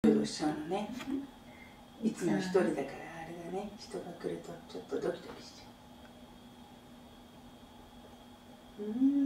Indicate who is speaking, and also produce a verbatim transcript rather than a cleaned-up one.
Speaker 1: ヨロしちゃうのね。いつも一人だからあれだね、人が来るとちょっとドキドキしちゃう。うーん